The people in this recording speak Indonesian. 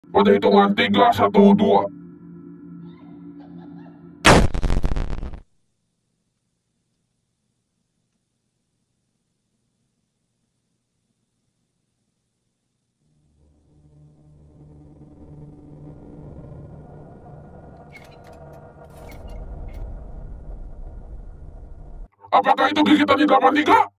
Pada hitungan 3, 1, 2. Apakah itu gigitan di 83?